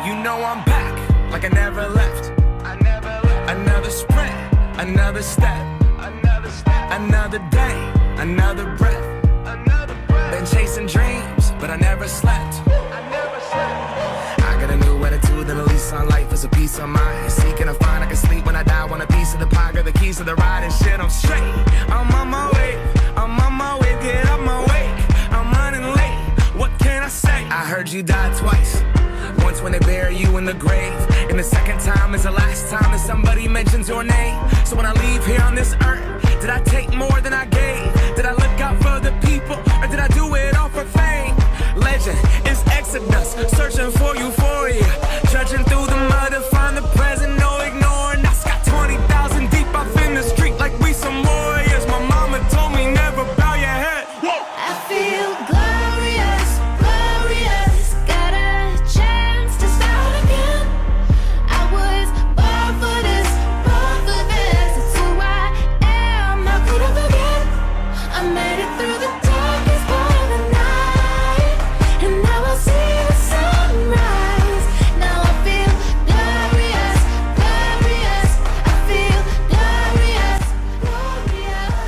You know I'm back, like I never left. Another sprint, another step, another day, another breath. Been chasing dreams, but I never slept. I got a new attitude and a lease on life is a peace of mind. Seeking to find I can sleep when I die. Want a piece of the pie, got the keys to the ride and shit. I'm straight. I'm on my way. I'm on my way. Get up my way. I'm running late. What can I say? I heard you died twice. Once when they bury you in the grave, and the second time is the last time that somebody mentions your name. So when I leave here on this earth, did I take more than I gave?